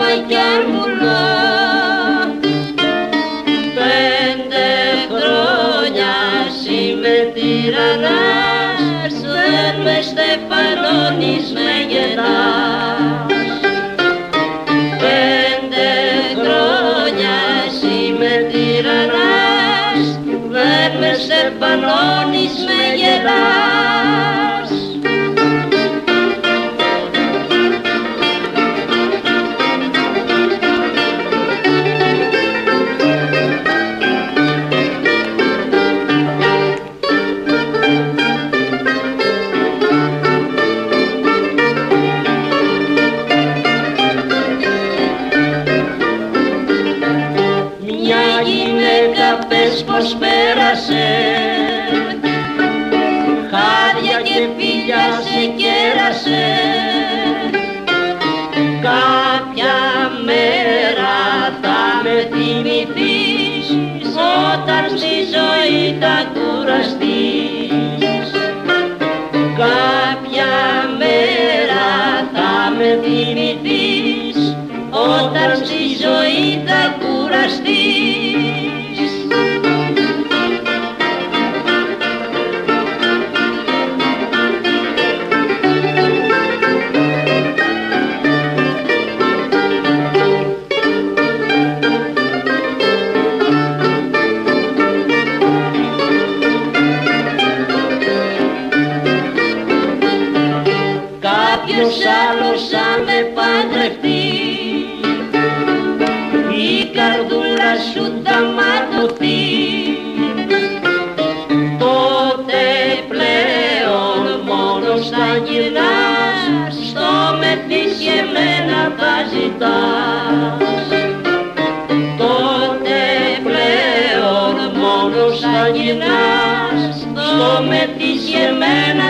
κι αν πουλώ 5 χρόνια είμαι τυραννάς, δεν με στεφανώνεις, με γελάς. 5 χρόνια είμαι τυραννάς, δεν με στεφανώνεις, με γελάς. Πες πως πέρασε, χάδια και φιλιά σε κέρασε. Κάποια μέρα θα με θυμηθείς, όταν στη ζωή θα κουραστείς. Κάποια μέρα θα με θυμηθείς, όταν στη ζωή θα κουραστείς. Κάποιος άλλος αν με παντρευτεί, η καρδούλα σου θα ματωθεί. Τότε πλέον μόνος θα γυρνάς, στο μεθυσιεμένα θα ζητάς. Τότε πλέον μόνος θα γυρνάς, στο μεθυσιεμένα